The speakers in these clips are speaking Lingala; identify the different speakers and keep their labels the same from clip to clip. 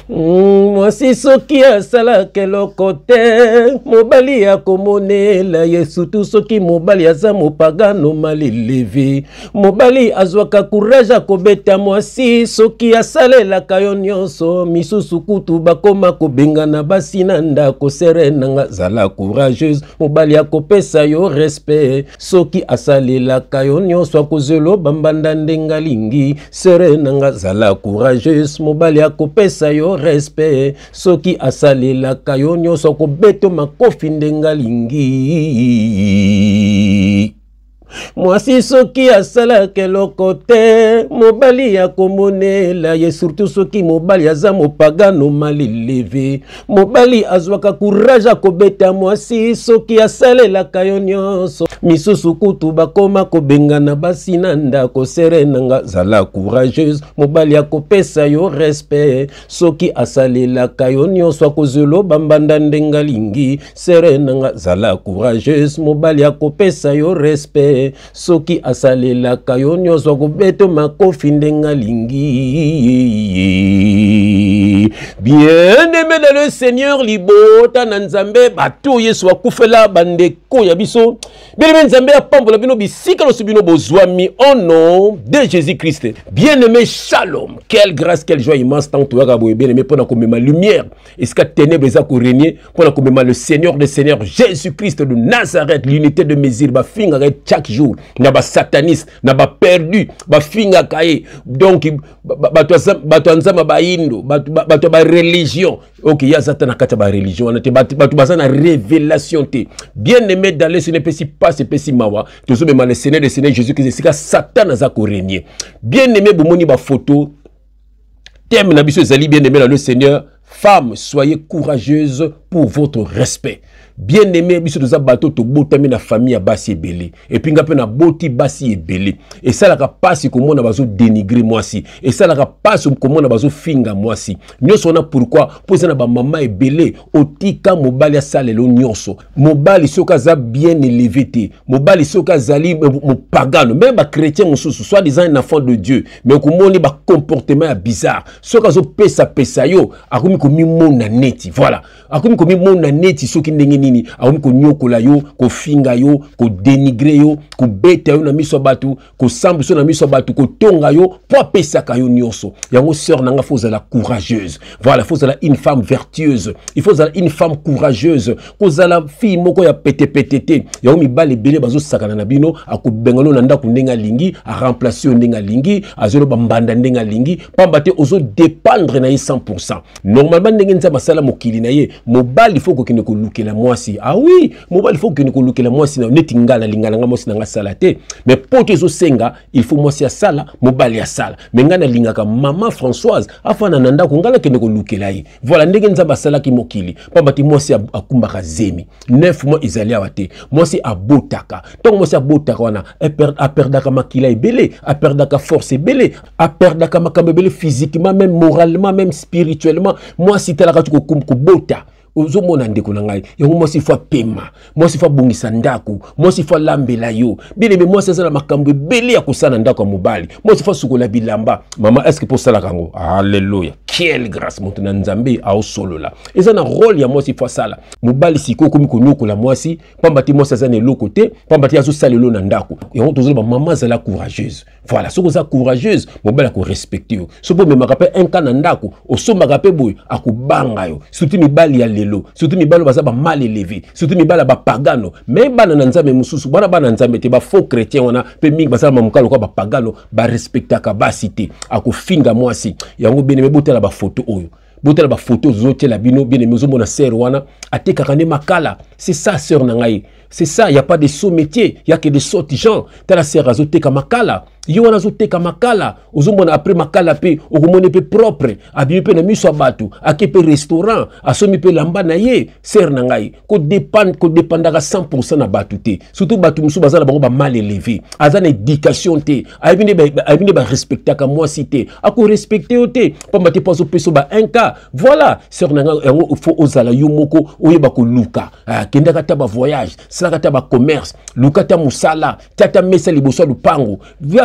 Speaker 1: Mwasi soki asala keloko te mobali akomonela ye surtout soki mobali aza mopagano malelevi mobali azwaka courage akobeta mwasi soki asalelaka yo nyonso misusu kutu bakoma kobengana basi na ndako sere nanga zala courageuse mobali akopesa yo respect soki asalelaka yo nyonso akozelo bambanda ndenga lingi sere nanga zala courageuse mobali akopesa yo respect soki asalelaka yo nyonso akobeto makofi ndenga lingi mwasi soki asalaka eloko te mobali akomonela ye surtout soki mobali aza mopagano malelevi mobali azwaka courage akobeta mwasi soki asalelaka yo nyonso misusu kutu bakoma kobengana basi na ndako sere nanga zala courageuse mobali akopesa yo respect soki asalelaka yo nyonso akozelo bambanda ndenga lingi sere nanga zala courageuse mobali akopesa yo respect soki asalelaka yo nyonso akobeto makofi ndenga lingi. Bien-aimé dans le Seigneur libota na nzambe bato yesu akufela bandeko ya biso bien-aimé nzambe apambola bino bisika no subino bozwami au nom de Jésus-Christ. Bien-aimé shalom, quelle grâce, quelle joie immense tant toi boye bien-aimé pour na komema lumière esika ténèbres eza ko régner pour na komema le Seigneur des Seigneurs Jésus-Christ de Nazareth l'unité de mesure ba finga chaque jour na ba sataniste na ba perdu ba finga kaye donc bato nzama ba indo bato ba religion ok ya satana kata ba religion on était bato baza na révélation te bien-aimé dans le Seigneur pesi pas se pesi mawa toujours même le Seigneur des Seigneurs Jésus-Christ c'est que Satan za ko régner bien-aimé bomoni ba photo thème na biso ezali bien-aimé dans le Seigneur femme soyez courageuse pour votre respect. Bien-aimé, biso toza bato to botami na famille ya basi ebele. Et puis ngape na boti basi ebele. Et ça la kapasi komona bazo dénigrer mwasi. Et ça la kapasi komona bazo finga mwasi. Nyonso na pourquoi poza na ba mama ebele otika mobali ya salelo nyonso. Mobali soka za bien élevé te. Mobali soka zali mo pagano, même ba chrétien mususu soit disant un enfant de Dieu, mais komoni ba comportement ya bizarre. Soka zo pesa yo, akomi komi mona neti. Voilà. Akomi komi mona neti soki ndenge nini akomi ko nyokola yo ko finga yo ko dénigrer yo ko beta yo na miso batu ko sambu so na miso batu ko tonga yo po pesa ka yo nyonso yango sœur nanga faut la courageuse. Voilà, faut la une femme vertueuse, il faut la une femme courageuse ko la fille moko ya pété yango mibale belé bazo sakana na bino ako bengalo na ndako ndenga lingi a remplacer ndenga lingi azolo bambanda ndenga lingi pambate ozo dépendre na 100%. Normalement ndenga nza masala mokili na ye mobali il faut ko kine ko lukela mwasi. Ah oui, mobile il faut que nous le moi si neti ngala lingala nga mosi nga salate mais pour que zo senga il faut moi si ya sala mobile ya sala mais ngana lingaka maman Françoise afana nanda ko ngala ke ko lukela yi. Voilà ndenge nzamba sala ki mokili pambati moi si akumbaka zemi 9 mois izali awate moi si abotaka donc moi si abotaka wana a perdaka makila ebele a perdaka force ebele a perdaka makambe ebele physiquement même moralement même spirituellement moi si talaka ko bota ozo mona ndeko na ngai yango mwasi fa pema mwasi fa bungisa ndako mwasi fa lambela yo bien mais mwasi za na makambo ebele ya kosana ndako ya mobali mwasi fa sukola bilamba mama est-ce que pour ça la kango alléluia quelle grâce monte na nzambe au solo la eza na rôle ya mwasi fa sala mobali siko komi konyokola mwasi pambati mwasi za ne lokote pambati azo salelo na ndako yango tozo ba mama za la courageuse. Voilà, soko za courageuse mobali ko respecter yo sopo me makape un kana ndako osomba kape boy akubanga yo surtout mibali ya lelo surtout mibalo baza ba mal élevé surtout mibala ba pagano mais bana na nzambe mususu bana nzambe te ba faux chrétien wana pe mingi baza mamukalo kwa ba pagano ba respectaka ba cité akofinga mwasi yango bene me botela ba photo oyo botela ba photo zote la bino bien aimé mona sœur wana ateka kane makala. C'est ça sœur nangai, c'est ça, il y a pas de sot métier, il y a que des sots gens. Tala sœur azoteka makala yo wana azoteka makala ozomona après makala pe okomone pe propre abi pe na miso batu akepe restaurant asomi pe lamba na ye sœur nangai ko dépendaka 100% na batu te surtout batu musu bazala bango ba mal élevé azana éducation te abine ba respectaka moi cité ako respecter te pamba te poso peso ba un cas. Voilà sœur nangai yango faut ozala yo moko oyeba ko luka kenda kata ba voyage sala kata ba commerce luka ta musala tata mesa liboso lupango via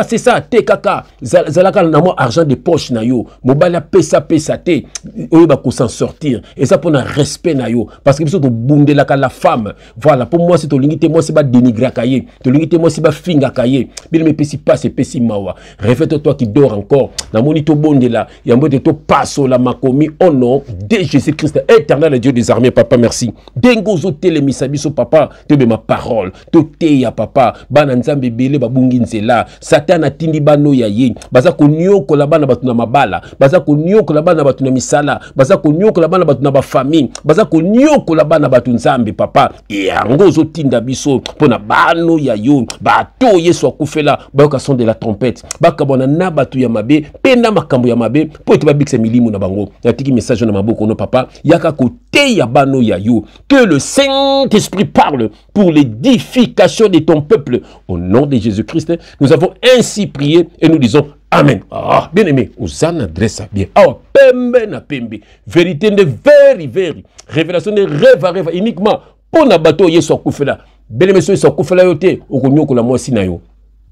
Speaker 1: c'est ça te kaka zalaka na mo argent de poche na yo mobali pesa te oyo ba ko s'en sortir et ça pour un respect na yo parce que biso to bundelaka la femme voilà pour moi c'est to lingité moi c'est ba dénigrer kaye to lingité moi c'est ba finga kaye bien me pesi passe pesi mawa refais toi qui dors encore na moni to bondela ya mbote to passo la makomi au nom de Jésus-Christ éternel le Dieu des armées papa merci dengozo telemisa biso papa te be ma parole to te ya papa bana nzambe bele babungi nzela Satan atindi bano ya ye baza ko nyokola bana batu na mabala baza ko nyokola bana batu na misala baza ko nyokola bana batu na ba famille baza ko nyokola bana batu nzambe papa yango zo tinda biso pona bano ya yo bato yesu akufela bayoka son de la trompette bakabona na batu ya mabe pena makambo ya mabe po ete babikisa milimu na bango natiki message na maboko no papa yaka kote ya bano ya yo que le Saint-Esprit parle pour l'édification de ton peuple au nom de Jésus-Christ nous avons ainsi prié et nous disons amen. Ah, bien aimé, Ousana adresse ça bien. Ah, pembe na pembe. Vérité de very. Révélation de rêve uniquement pour na bateau yesu akufela. Bien aimé, yesu akufela yote, okonyokola mwasi na yo.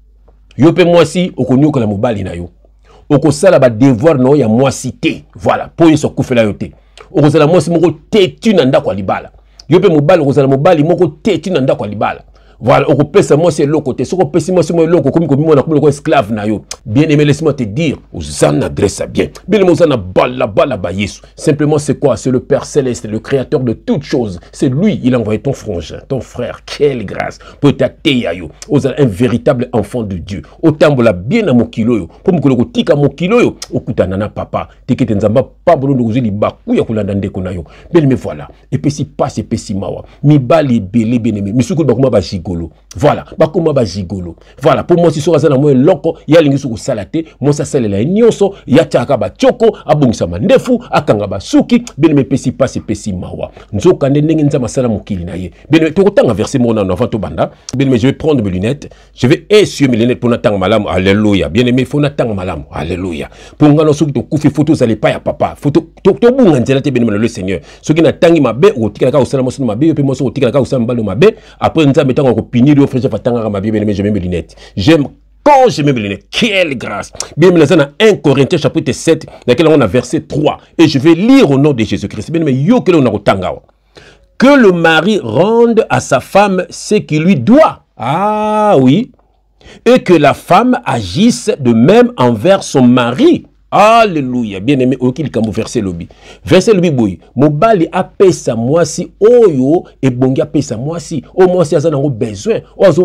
Speaker 1: Yo pe mwasi, okonyokola mobali na yo. Okosala ba devoir na yo ya mwasi te. Voilà, pour yesu akufela yote. Okozala mwasi moko tetu na ndako libala. Yo pe mobali okozala mobali moko tetu na ndako libala. Voilà, on pèse moi c'est l'autre côté. Ce qu'on pèse moi c'est moi l'autre comme moi on esclave na yo. Bien aimé, laisse-moi te dire, aux en adresse ça bien. Bien aimé, aux en bala ba Yesu. Simplement c'est quoi? C'est le Père céleste, le créateur de toutes choses. C'est lui, il a envoyé ton frangin, ton frère. Quelle grâce pour t'atteigne yo. Aux un véritable enfant de Dieu. Autant la bien à mon kilo yo. Pour me ko tika mon kilo yo. Okuta nana papa. Teke tenzamba pas bolo ndozi li baku ya kulanda ndeko na yo. Bien aimé voilà. Et puis si passe et puis si mawa. Mi bali belé bien aimé. Mi suku bakuma ba gigolo. Voilà, bakoma ba gigolo. Voilà, pour moi si so na moi loko ya lingi suku salate, moi ça sale la nyonso, ya chaka ba choko, abongisa mandefu, akanga ba suki, bien me pesi passe pesi mawa. Nzoka ndenge nza masala mokili na ye. Bien to kotanga verser mon avant to banda. Bien je vais prendre mes lunettes, je vais essuyer mes lunettes pour natanga malamu. Alléluia. Bien aimé, faut natanga malamu. Alléluia. Pour ngano suki to kufi photo za le pa ya papa. Photo to bunga nzela te bien le Seigneur. Soki natangi mabe o tikala ka osala mo sino mabe, pe mo so tikala ka osala mbalo mabe, après nza metanga ko pinir au frère fatanga ma Bible mais je mets mes lunettes. J'aime quand je mets mes lunettes. Quelle grâce. Bien mais dans 1 Corinthiens chapitre 7 dans lequel on a verset 3 et je vais lire au nom de Jésus-Christ. Bien mais yo que l'on a otanga. Que le mari rende à sa femme ce qui lui doit. Ah oui. Et que la femme agisse de même envers son mari. Alléluia. Bien aimé, okil kambo verset lobi. Verset lobi boy. Mobali apesa mwasi oyo et bongi apesa mwasi. O mwasi azana ngo besoin.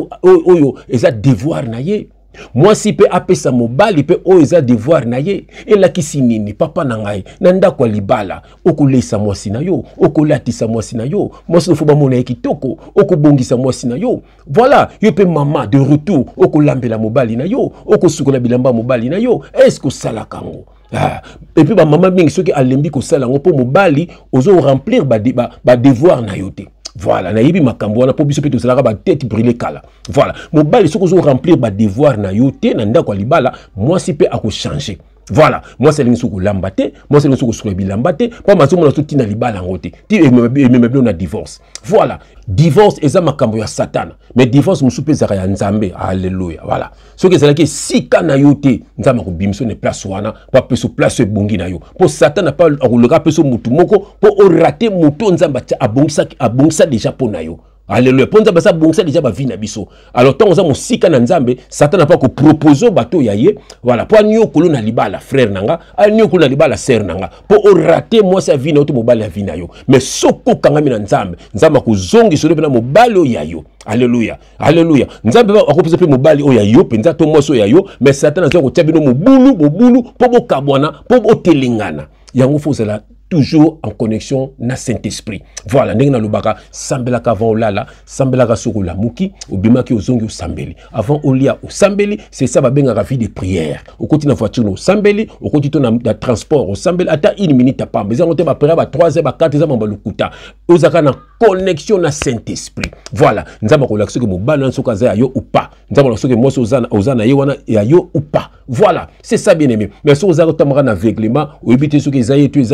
Speaker 1: Oyo eza devoir na ye. Mwasi pe apesa mobali pe oyo eza devoir na ye. Ela kisi nini papa na ngai. Nanda kwa libala. Okolesa mwasi na yo. Okolatisa mwasi na yo. Mwasi ofuba mona ye kitoko. Okobongisa mwasi na yo. Voilà. Yo pe mama de retour. Okolambela mobali na yo. Okosukola bilamba mobali na yo. Est-ce que sala kango? Ah. Et puis ba maman bingi soki alembi ko sala ngo po mobali ozo remplir ba devoir na yo te. Voilà, na yebi makambo wana po biso pe tozalaka ba tête brûlée kala. Voilà, mobali soko zo remplir ba devoir na yo te na ndako libala, moi si pe ako changer. Voilà, moi c'est l'insuku lambate, moi c'est l'insuku sukrebi lambate, pas ma somo na tout tina libala ngote. Ti et même on a divorce. Voilà, divorce eza makambo ya Satan, mais divorce musupe zaka ya Nzambe. Alléluia. Voilà. Ce que c'est là que si kana yote nzama ko bimso ne place wana, pas peso place bongi na yo. Pour Satan n'a pas le ka peso mutu moko pour rater mutu nzamba abongsa déjà pour na yo. Alléluia. Ponza basa bongsa déjà ba vie na biso. Alors tant on sika na Nzambe, Satan n'a pas ko proposer bateau yaye. Voilà, pour nyo kolo na libala frère nanga, nyo kolo na libala sœur nanga. Pour rater moi sa vie na auto mobile la vie na yo. Mais soko kanga mi na Nzambe, Nzamba ko zongi solo pe na mobile yayo. Alléluia. Alléluia. Nzambe ba ko pesa pe mobile o yayo, penza to mo so yayo, mais Satan a ko tabino mobulu po bo kabwana, po bo telingana. Yango faut cela toujours en connexion na Saint-Esprit. Voilà, ndenge na lobaka sambela ka avant olala, sambela ka soko la muki, obimaki ozongi o sambeli. Avant olia o sambeli, c'est ça va benga vie de prière. Au côté na voiture no sambeli, au côté na transport o sambeli ata 1 minute pas. Mais on te ba prière ba 3 heures ba 4 heures ba lukuta. Ozaka na connexion na Saint-Esprit. Voilà, nzamba ko lakso ke mo bana soka za yo ou pas. Nzamba lakso ke mo so ozana ye wana ya yo ou pas. Voilà, c'est ça bien aimé. Mais so ozaka tamara na aveuglement, o ebité so ke za yete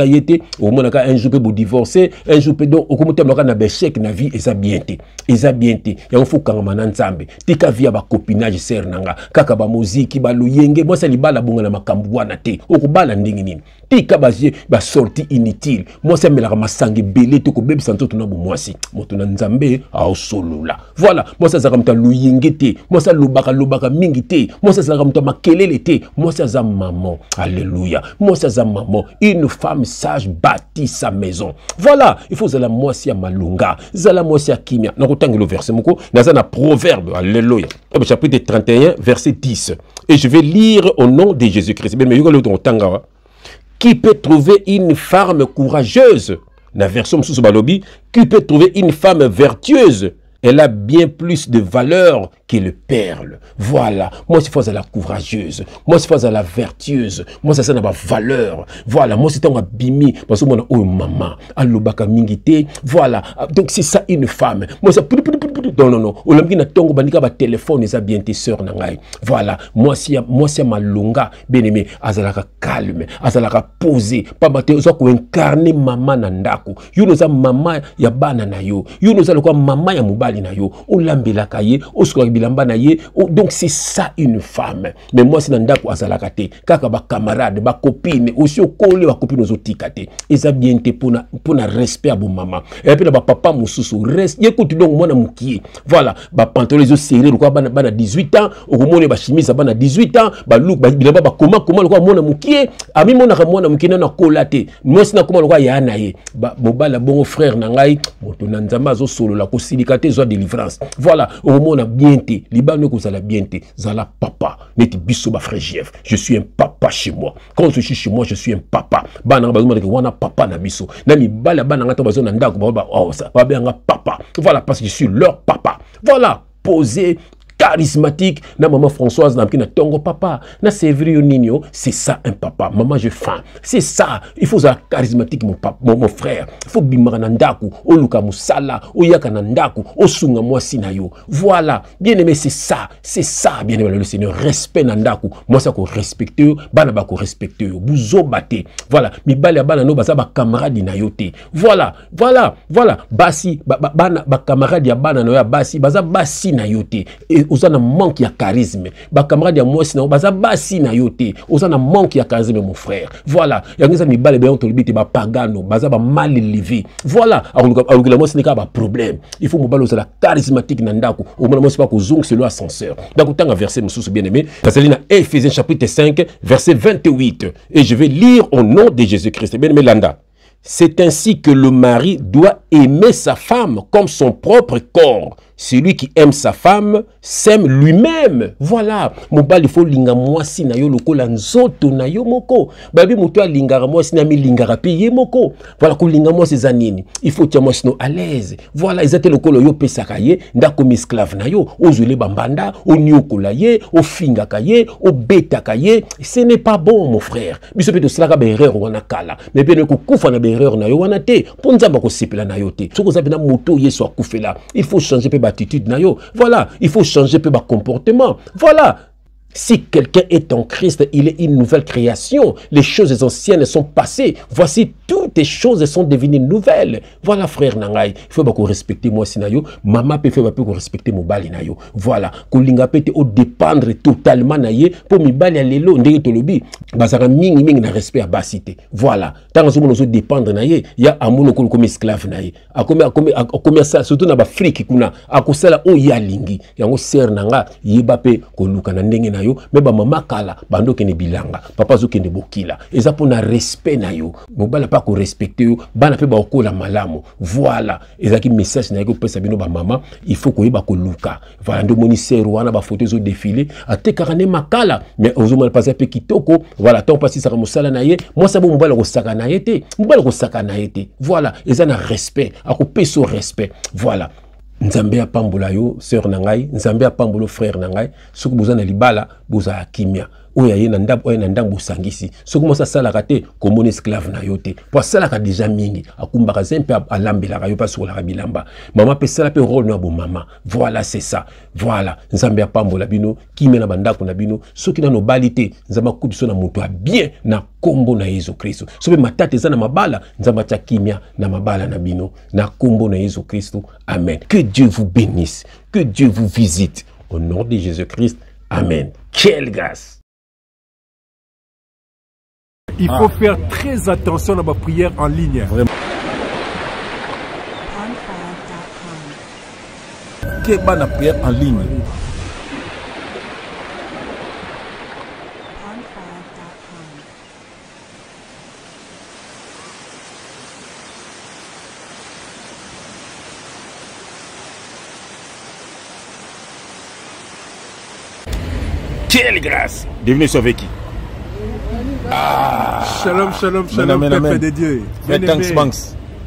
Speaker 1: au moins un jour peut vous divorcer, un jour peut donc au commentaire na béchec na vie eza bien té. Eza bien té. Ya on faut quand mana nzambe. Tika via ba copinage ser nanga, kaka ba muziki ba luyenge, moi ça libala bonga na makambu wana té. Okubala ndingi nini. Tika ba sortie inutile. Moi ça melaka masangi belé to ko bebi santo tuna bo mwasi. Moto na nzambe a solola. Voilà, moi ça zaka mta luyenge té. Moi ça lobaka mingi té. Moi ça zaka mta makelele té. Moi ça za maman. Alléluia. Moi ça za maman. Une femme sage bâtit sa maison. Voilà, il faut zala mwasi ya malunga. Zala mwasi ya kimia. Na kotangi le verset moko, na za na proverbe. Alléluia. Chapitre 31 verset 10. Et je vais lire au nom de Jésus-Christ. Mais yoga le tanga. Qui peut trouver une femme courageuse? La version sous Balobi, qui peut trouver une femme vertueuse? Elle a bien plus de valeur que le perle. Voilà. Moi, c'est fois à la courageuse. Moi, c'est fois à la vertueuse. Moi, ça n'a pas valeur. Voilà. Moi, c'est un bimi. Parce que moi, oh, maman. Alobaka mingité. Voilà. Donc, c'est ça une femme. Moi, ça. Non, non, non. Olambi na tongo bandika ba téléphone, ils a bien tes sœurs nangai. Voilà. Moi, c'est ma longa. Bien aimé. Azalaka calme. Azalaka posé. Pas bate. Oza ko incarner maman nandako. You nous a maman ya bana na yo. You nous a le quoi maman ya mubali na yo. Olambela kaye. Osko bilamba na ye. Donc, c'est ça une femme. Mais moi, c'est nandako azalaka te. Kaka ba camarade, ba copine. Aussi au collé ba copine aux otikate. Ils a bien te pour na respect à bon maman. Et puis, ba papa moussousou. Reste. Écoute donc, moi na moukié. Voilà, ba pantalon les serrés, le quoi bana 18 ans, au monde ba chemise bana 18 ans, ba look ba bilamba ba comment le quoi mona mukie, ami mona ka mona mukie na kolate. Moi sina comment le quoi ya na ye. Ba mobala bon frère na ngai, moto na nzamba zo solo la ko silikate zo délivrance. Voilà, au monde bien té, libano ko zala bien té, zala papa, neti biso ba frère Jeff. Je suis un papa chez moi. Quand je suis chez moi, je suis un papa. Bana ba zuma ke wana papa na biso. Na mi bala bana ngata ba zo na ndako ba oh ça, ba bien papa. Voilà parce que je suis leur papa. Voilà, posé, charismatique. Na maman Françoise, na tongo papa. Na Sévrio Nino, c'est ça un papa. Maman, je faim. C'est ça. Il faut ça charismatique, mon frère. Il faut bimara nandaku, o luka musala, o yaka nandaku, o sunga moi sinayo. Voilà. Bien aimé, c'est ça. C'est ça, bien aimé le Seigneur. Respect nandaku. Moi, ça ko respecte, bana ba ko respecte, buzo bate. Voilà. Mi bala bana no basa ba camarade na yote. Voilà. Voilà. Voilà. Basi, bana ba camarade ya bana no ya basi, baza basi na yote. Oza na manque ya charisme. Ba camarade ya mwasi na baza basi na yote. Oza na manque ya charisme mon frère. Voilà. Yangeza mi bale beyon tolibite ba pagano, baza ba mal élevé. Voilà. Alors la mwasi n'est pas problème. Il faut mo balo oza la charismatique na ndako. Au moins mwasi pas ko zong c'est l'ascenseur. Donc tanga verset mususu bien aimé. Ça lit na Éphésiens chapitre 5 verset 28 et je vais lire au nom de Jésus-Christ. Bien aimé Landa. C'est ainsi que le mari doit aimer sa femme comme son propre corps. Celui qui aime sa femme s'aime lui-même. Voilà. Mobali il faut linga mwasi na yo lokola nzoto na yo moko. Babi muto a lingara mwasi na mi lingara pe ye moko. Voilà ko linga mwasi za nini. Il faut tia mwasi no à l'aise. Voilà, ezate lokolo yo pesaka ye, ndako mi esclave na yo, ozule bambanda, o nyokola ye, o finga ka ye, o beta ka ye. Ce n'est pas bon mon frère. Biso pe to slaka ba erreur wana kala. Mais pe ne ko kufa na ba erreur na yo wana te. Ponzamba ko sepela na yo te. Soko zabe na moto yeso akufela. Il faut changer pe attitude na yo. Voilà, il faut changer peu bas comportement. Voilà. Si quelqu'un est en Christ, il est une nouvelle création. Les choses anciennes sont passées. Voici toutes les choses sont devenues nouvelles. Voilà frère Nangai. Il faut beaucoup respecter moi sinayo. Maman peut faire beaucoup respecter mon bali nayo. Voilà. Kolinga peut au dépendre totalement naye pour mi bali alelo ndenge tolobi. Bazara mingi na respect à basité. Voilà. Tant que nous dépendre naye, ya amono comme esclave naye. A combien ça surtout na ba friki kuna. A kosala o ya lingi. Yango ser nanga yebape koluka na ndenge na yo, mais ba mama kala bando kene bilanga papa zo kene bokila eza pona respect na yo mobala pas ko respecter yo bana pe ba okola malamu. Voilà eza ki message na yo pesa bino ba mama il faut ko yeba ko luka. Voilà ndo moni sero wana ba photos zo défiler ate karane makala mais ozo mal passer pe kitoko. Voilà tant passer ça mosala na ye moi ça bo mobala ko saka na yete mobala ko saka na yete. Voilà eza na respect ako peso respect. Voilà Nzambe apambola yo sœur nangai, Nzambe apambola frère nangai, soki boza na libala boza kimia. oya ye na ndambo sangisi soki mosa sala kate komona esclave na yote po sala ka déjà mingi akumbaka zempe alambela yo pas la bilamba mama pe sala pe rôle na bo mama voilà c'est ça voilà nzambe ya pambola bino kimena bandako na bino soki na no balite nzamba kubiso na moto a bien na kombo na Yesu Kristo soki matata eza na mabala nzamba cha kimia na mabala na bino na kombo na Yesu Kristo amen. Que Dieu vous bénisse, que Dieu vous visite au nom de Jésus-Christ. Amen. Quelle grâce!
Speaker 2: Il faut faire très attention à ma prière en ligne.
Speaker 3: Vraiment. Quelle bonne prière en ligne.
Speaker 1: Quelle grâce!
Speaker 3: Devinez sur avec qui?
Speaker 2: Shalom, shalom, shalom, peuple de Dieu.
Speaker 3: Thanks, Banks.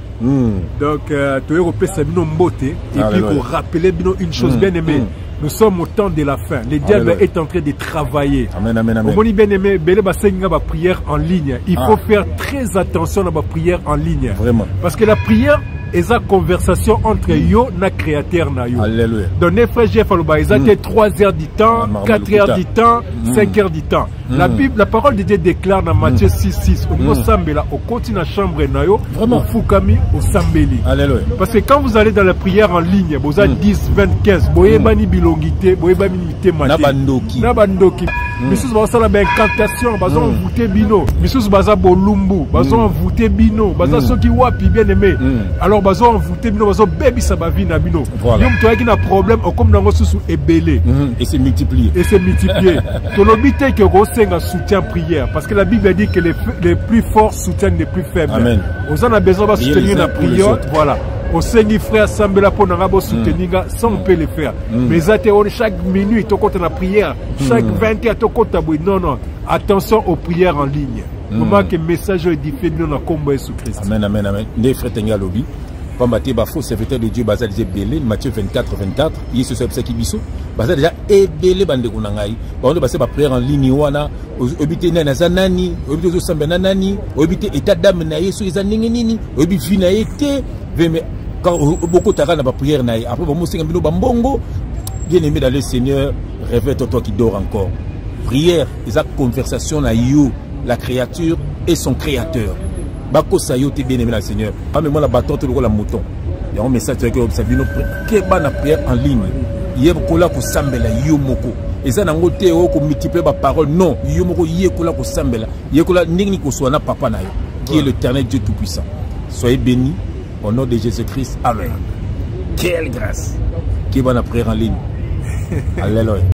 Speaker 2: Donc, tu es repris Sabino Mbote. Et puis, pour rappeler une chose bien aimée, nous sommes au temps de la fin. Le diable est en train de travailler.
Speaker 3: Amen, amen, amen.
Speaker 2: Au bien aimé, Bele Basenga va prière en ligne. Il faut faire très attention à ma prière en ligne.
Speaker 3: Vraiment.
Speaker 2: Parce que la prière, et sa conversation entre yo na créateur na yo.
Speaker 3: Alléluia.
Speaker 2: Donc, les frères Jeff Alouba, ils ont 3 heures du temps, 4 heures du temps, 5 heures du temps. La Bible, la parole de Dieu déclare dans Matthieu 6:6, au niveau Sambela, au continent chambre na yo, au Fukami, au Sambeli.
Speaker 3: Alléluia.
Speaker 2: Parce que quand vous allez dans la prière en ligne, vous avez 10, 20, 15, boye bani bilongité, boye bani mité maté.
Speaker 3: Nabandoki.
Speaker 2: Nabandoki. Missus baza la incantation, baza envoûté bino. Missus baza bolumbu, baza envoûté bino, baza soki wapi bien aimé. Alors baza envoûté bino, baza baby sabavi na bino. Yom toi qui n'a problème, comme dans sous ebélé.
Speaker 3: Et c'est multiplié.
Speaker 2: Et c'est multiplié. Ton obité que un soutien prière parce que la Bible dit que les plus forts soutiennent les plus faibles.
Speaker 3: Amen.
Speaker 2: On a besoin de soutenir la prière. Voilà. Au Seigneur frère Sambela pour nous soutenir sans on peut le faire. Mais chaque minute au côté de la prière, chaque 20 heures au côté de non non. Attention aux prières en ligne. Comment que message est diffusé dans la combo Jésus Christ.
Speaker 3: Amen amen amen. Les frères Tenga lobby. Pambaté ba faux serviteur de Dieu Baza disait belé Matthieu 24 Yesu c'est ça qui biso Baza déjà ebelé bande ko nangai ba on ba prière en ligne wana obité na zanani obité zo samba nani obité état d'âme na Yesu eza ningi nini obi vi na été mais quand beaucoup tara na ba prière na après ba mosinga bino ba mbongo bien aimé dans le Seigneur réveille-toi toi qui dors encore prière eza conversation na yo la créature et son créateur. Bako sayote bien aimé le Seigneur. Pas même la bâton tout le mouton. Il y a un message que observino que bana prière en ligne. Hier kola ko sambela yo moko. Et ça nango te o ko multiplier ba parole non. Yo moko hier kola ko sambela. Hier kola ndingi ko soana papa na yo qui est l'Éternel Dieu tout puissant. Soyez bénis au nom de Jésus-Christ. Amen. Quelle grâce. Qui bana prière en ligne. Alléluia.